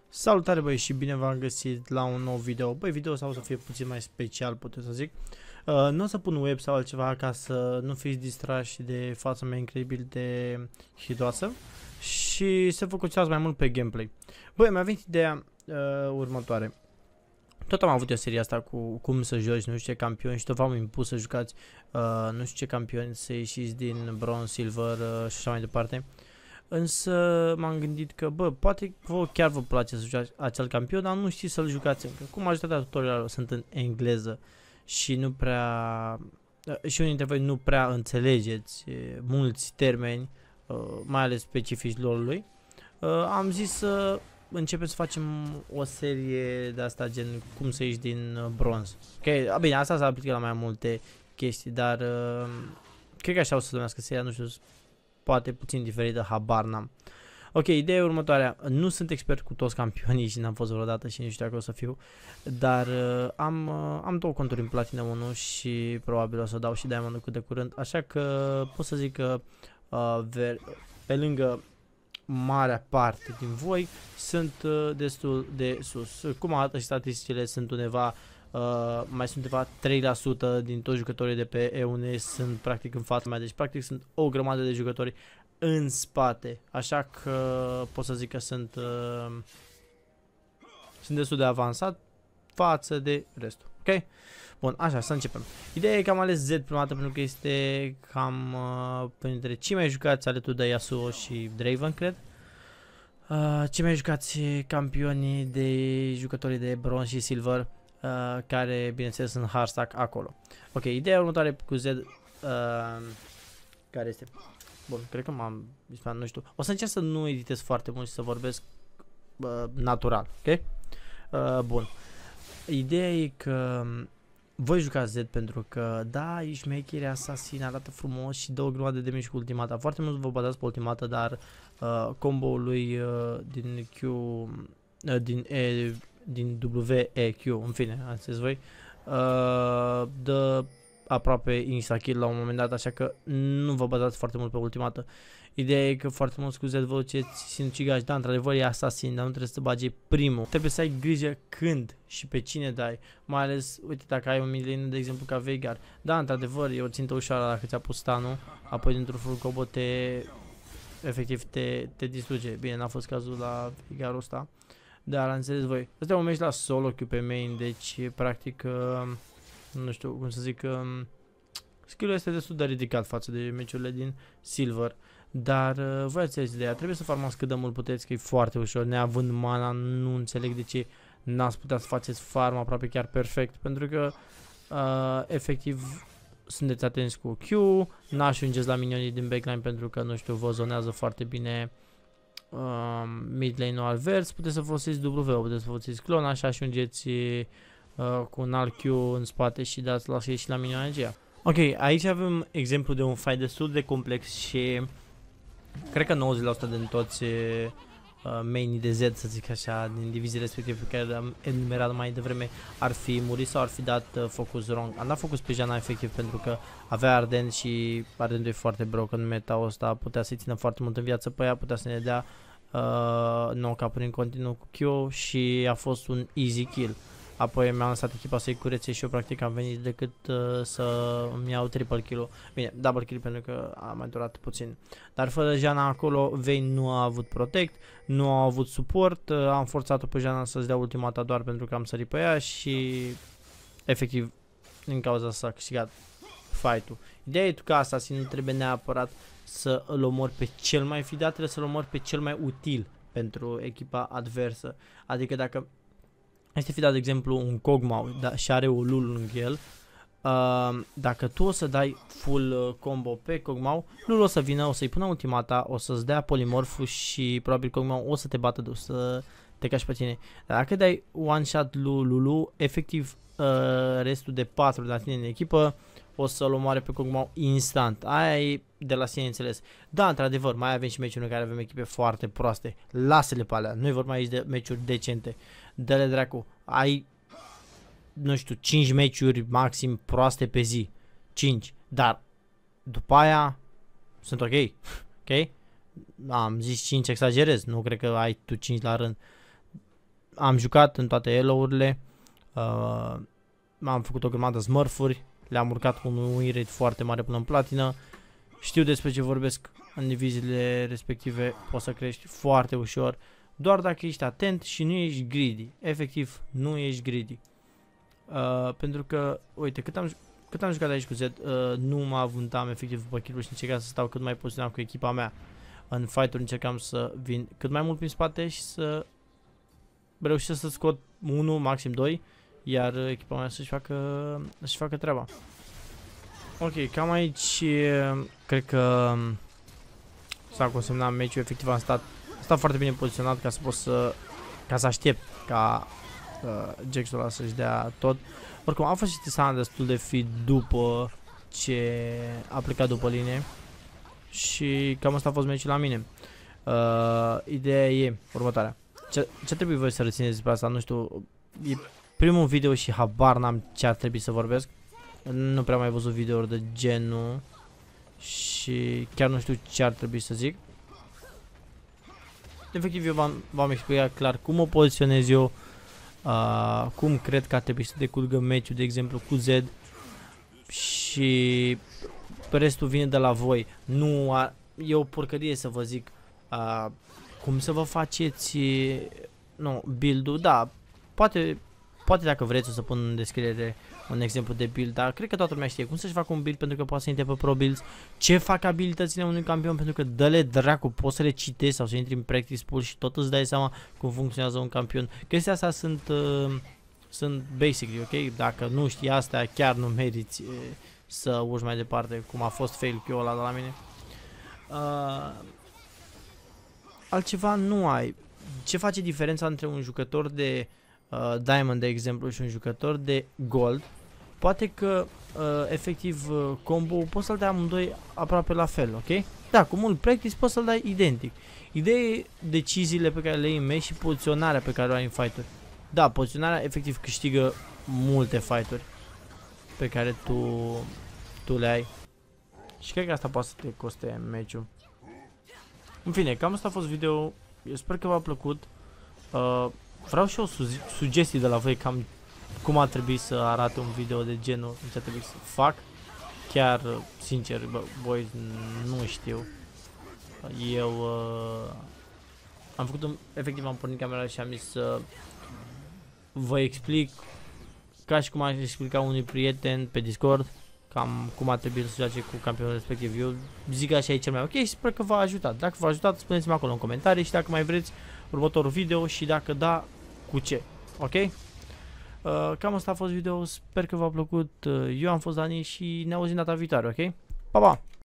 Salutare băi și bine v-am găsit la un nou video. Băi, video sau să fie puțin mai special, puteți să zic. Nu o să pun web sau altceva ca să nu fiți distrași de fața mea incredibil de hidoasă și să vă concentrați mai mult pe gameplay. Băi, mi-a venit ideea următoare. Tot am avut eu seria asta cu cum să joci nu știu ce campioni și tot v-am impus să jucați nu știu ce campioni, să ieșiți din bronze, silver și așa mai departe. Însă m-am gândit că, bă, poate chiar vă place să jucați acel campion, dar nu știți să-l jucați încă. Cum majoritatea tutorialelor sunt în engleză și nu prea... și unii dintre voi nu prea înțelegeți mulți termeni, mai ales specifici LoL-ului, am zis să începem să facem o serie de asta, gen cum să ieși din bronz. Ok, bine, asta se aplică la mai multe chestii, dar cred că așa o să se numească seria, nu știu, poate puțin diferită, habar n-am. Ok, ideea următoarea. Nu sunt expert cu toți campionii și n-am fost vreodată și nu știu dacă o să fiu, dar am două conturi în Platinum 1 și probabil o să dau și Diamond cât de curând, așa că pot să zic că pe lângă marea parte din voi sunt destul de sus. Cum arată și statisticile, sunt undeva mai sunt undeva 3% din toți jucătorii de pe EUN sunt practic în fața mea, deci practic sunt o grămadă de jucători în spate, așa că pot să zic că sunt destul de avansat față de restul, ok? Bun, așa, să începem. Ideea e că am ales Z prima dată pentru că este cam printre cei mai jucați alături de Yasuo și Draven, cred. Cei mai jucați campioni de jucătorii de bronz și silver, care bineînțeles sunt hardstack acolo. Ok, ideea următoare cu Z, care este... Bun, cred că m-am... nu știu. O să încerc să nu editez foarte mult și să vorbesc natural, ok? Bun. Ideea e că voi jucați Z pentru că, da, ești maker, asasin, arată frumos și dă o grămadă de damage cu ultimata. Foarte mult vă bazați pe ultimata, dar combo-ul lui din Q, din WEQ, în fine, ați zis voi, dă aproape insta-kill la un moment dat, așa că nu vă bazați foarte mult pe ultimată. Ideea e că foarte mulți cu Z vă duceți sinucigași, da, într-adevăr e asasin, dar nu trebuie să bagi primul. Trebuie să ai grijă când și pe cine dai, mai ales, uite, dacă ai un midlane, de exemplu, ca Veigar. Da, într-adevăr, e o țintă ușoară dacă ți-a pus stunul, apoi dintr-un full combo efectiv te distruge. Bine, n-a fost cazul la Veigarul ăsta, dar am înțeles voi. Ăsta e un meci la solo queue pe main, deci practic, nu știu cum să zic, skill-ul este destul de ridicat față de meciurile din silver. Dar voi ați înțeles ideea, trebuie să farmați cât de mult puteți, că e foarte ușor, neavând mana, nu înțeleg de ce n-ați putea să faceți farm aproape chiar perfect, pentru că efectiv sunteți atenți cu Q, n-ajungeți la minionii din backline pentru că, nu știu, vă zonează foarte bine mid lane-ul advers, puteți să folosiți W, puteți să folosiți clone, așa ajungeți cu un alt Q în spate și dați la și la minionii aceea. Ok, aici avem exemplu de un fight destul de complex și cred că 90% din toți mainii de Z, să zic așa, din diviziile respective pe care le-am enumerat mai devreme, ar fi murit sau ar fi dat focus wrong. Am dat focus pe Janna efectiv pentru că avea Ardent și Ardentul e foarte broken în meta-ul ăsta, putea să-i țină foarte mult în viață pe ea, putea să ne dea knock-up în continuu cu Q și a fost un easy kill. Apoi mi-am lăsat echipa să-i curețe și eu practic am venit decât să îmi iau triple kill-ul. Bine, double kill pentru că a mai durat puțin. Dar fără Janna acolo, Vayne nu a avut protect, nu a avut suport, am forțat-o pe Janna să-ți dea ultimata doar pentru că am sărit pe ea și efectiv din cauza asta a câștigat fight-ul. Ideea e că Assassin nu trebuie neapărat să îl omori pe cel mai fidat, trebuie să-l omori pe cel mai util pentru echipa adversă. Adică dacă este fi dat de exemplu un Kog'Maw, da, și are o Lulu lângă el, dacă tu o să dai full combo pe Kog'Maw, Lulu o să vină, o să-i pună ultimata, o să-ți dea polimorful și probabil Kog'Maw o să te bată, o să te cași pe tine. Dar dacă dai one shot lui Lulu, efectiv restul de 4 de la tine în echipă o să-l omoare pe Kog'Maw instant. Aia e de la sine înțeles. Da, într-adevăr, mai avem și meciuri în care avem echipe foarte proaste. Lasă-le pe alea, nu-i vorba aici de meciuri decente. Dă-le dracu, ai, nu știu, 5 meciuri maxim proaste pe zi. 5, dar după aia sunt ok. Ok? Am zis 5, exagerez, nu cred că ai tu 5 la rând. am jucat în toate elo-urile, am făcut o grămadă de smurfuri, le-am urcat cu un win rate foarte mare până în platină, știu despre ce vorbesc, în diviziile respective poți să crești foarte ușor, doar dacă ești atent și nu ești greedy, efectiv nu ești greedy. Pentru că, uite, cât am jucat aici cu Zed, nu mă avântam efectiv după kill-uri și încercam să stau cât mai poziționat cu echipa mea. În fight-uri încercam să vin cât mai mult prin spate și să reușesc să scot 1, maxim 2, iar echipa mea să-și facă treaba. Ok, cam aici cred că s-a consemnat meciul, efectiv am stat foarte bine poziționat ca să pot ca să aștept ca Jaxul ăla să-și dea tot. Oricum am fost și Tisana destul de fit după ce a plecat după linie și cam asta a fost meciul la mine. Ideea e următoarea. Ce trebuie voi să rețineți despre asta? Nu știu, e primul video și habar n-am ce ar trebui să vorbesc. Nu prea am mai văzut videouri de genul și chiar nu știu ce ar trebui să zic. Efectiv eu v-am explicat clar cum mă poziționez eu, cum cred că ar trebui să decurgă meciul, de exemplu cu Zed, și restul vine de la voi. Nu e o porcărie să vă zic cum să vă faceți build-ul. Da, poate dacă vreți o să pun în descriere un exemplu de build, dar cred că toată lumea știe cum să-și facă un build pentru că poate să intre pe Pro Builds, ce fac abilitățile unui campion pentru că dă-le dracu, poți să le citești sau să intri în practice pool și tot îți dai seama cum funcționează un campion. Chestia asta sunt basically, ok? Dacă nu știi astea, chiar nu meriți să urci mai departe, cum a fost fail Q ăla de la mine. Altceva nu ai. Ce face diferența între un jucător de Diamond, de exemplu, și un jucător de Gold? Poate că efectiv combo poți să-l dai amândoi aproape la fel, ok? Da, cu mult practice poți să-l dai identic. Ideea e deciziile pe care le iei în match și poziționarea pe care o ai în fight-uri. Da, poziționarea efectiv câștigă multe fight-uri pe care tu le ai. Și cred că asta poate să te coste meciul. În fine, cam asta a fost video. Eu sper că v-a plăcut. Vreau și eu sugestii de la voi cam cum ar trebui să arate un video de genul, ce ar trebui să fac. Chiar, sincer, boys, nu știu. Eu am făcut efectiv am pornit camera și am zis să vă explic ca și cum aș explica unui prieten pe Discord cam cum ar trebui să se joace cu campionul respectiv. Eu zic că așa e cel mai ok și sper că v-a ajutat. Dacă v-a ajutat, spuneți-mi acolo în comentarii și dacă mai vreți următorul video și dacă da, cu ce. Ok? Cam asta a fost video, sper că v-a plăcut. Eu am fost Dani și ne auzim data viitoare, ok? Pa, pa!